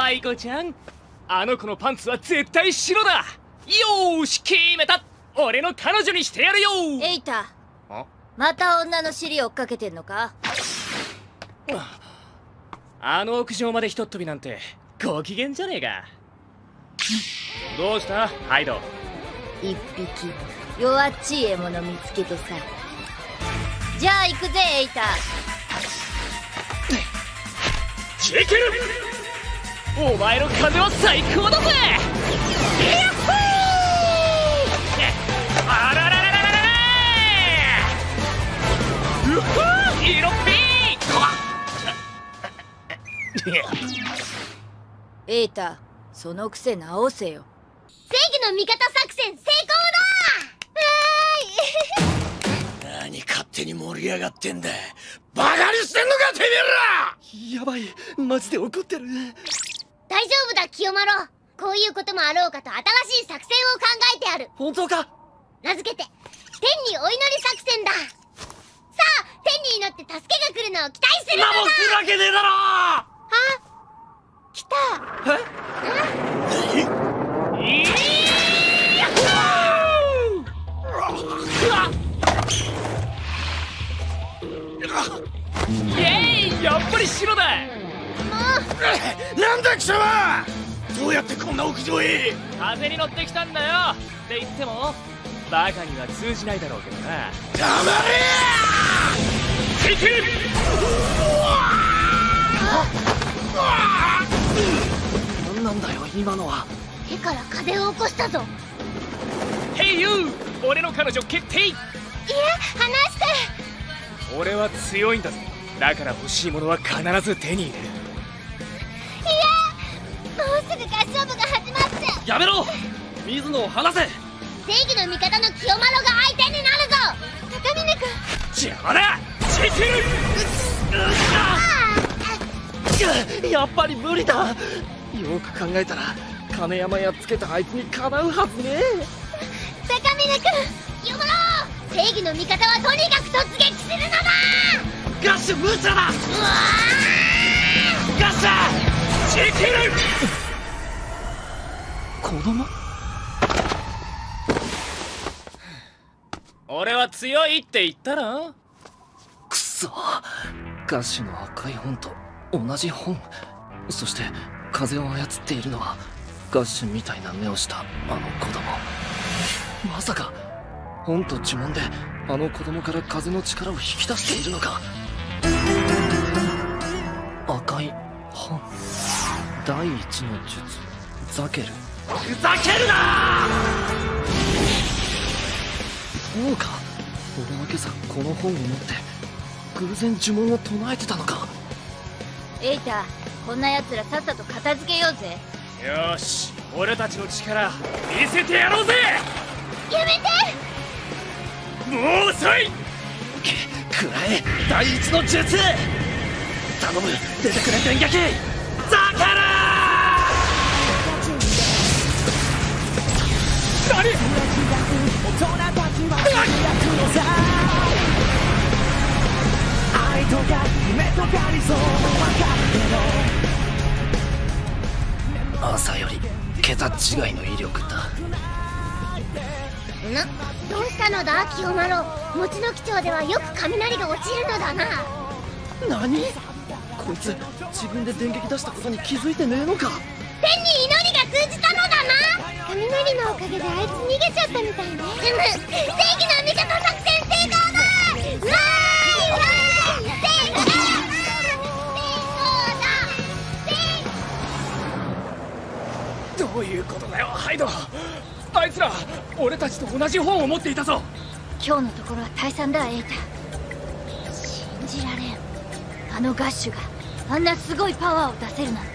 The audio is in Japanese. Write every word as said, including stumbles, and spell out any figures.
愛子ちゃん、あの子のパンツは絶対白だ。よーし決めた。俺の彼女にしてやるよ。 エイタ、また女の尻を追っかけてんのか？ あの屋上までひとっ飛びなんてご機嫌じゃねえか。どうしたハイド？ 一匹弱っちい獲物見つけてさ。じゃあ行くぜエイタ。 チェケル、お前の風は最高だぜ。ヤッホー！あららららららら！うほー、色っぴー！ エイタ、その癖直せよ。 正義の味方作戦成功だ。 何勝手に盛り上がってんだ。バカにしてんのかてめえら。 やばい、マジで怒ってる。 大丈夫だ清丸。こういうこともあろうかと新しい作戦を考えてある。 本当か？ 名付けて天にお祈り作戦だ。さあ天に祈って助けが来るのを期待するのだ。 なもん来るわけねえだろ。 あ、来た。 え？ いやっイエーイ、やっぱり白だ。 なんだ貴様、どうやってこんな屋上へ。 風に乗ってきたんだよって言ってもバカには通じないだろうけどな。 黙れ。 いける。 何なんだよ今のは。 手から風を起こしたぞ。 ヘイユー、俺の彼女決定。 いえ、離して。 俺は強いんだぜ。だから欲しいものは必ず手に入れる。 いや、もうすぐ合唱部が始まっちゃう。 やめろ、水野を離せ。 正義の味方の清丸が相手になるぞ。高峰君、 邪魔だ。チェケル。 やっぱり無理だ。よく考えたら金山やっつけたあいつにかなうはずね。 高峰君、清丸、正義の味方はとにかく突撃するのだ。 ガッシュ無茶だ。うわガッシャーチェケル。 子供？ 俺は強いって言ったら。 くそ、ガッシュの赤い本と同じ本。そして風を操っているのはガッシュみたいな目をしたあの子供。まさか本と呪文であの子供から風の力を引き出しているのか。赤い本、第一の術ザケル。 ふざけるな。 そうか、俺は今朝この本を持って偶然呪文を唱えてたのか。 エイタ、こんな奴らさっさと片付けようぜ。 よし、俺たちの力見せてやろうぜ。 やめて。 もう遅い。 くらえ、第一の術。頼む、出てくれ電撃ザケル。 何？ 朝より桁違いの威力だ。 な、どうしたのだ清丸。餅の基調ではよく雷が落ちるのだな。 何？こいつ自分で電撃出したことに気づいてねえのか。 天に祈りが通じたのだな。雷のおかげであいつ逃げちゃったみたいね。うむ、正義の味方作戦成功だ。わーいわーい、成功だ。 どういうことだよハイド。あいつら俺たちと同じ本を持っていたぞ。 今日のところは退散だエイタ。信じられん、あのガッシュがあんなすごいパワーを出せるなんて。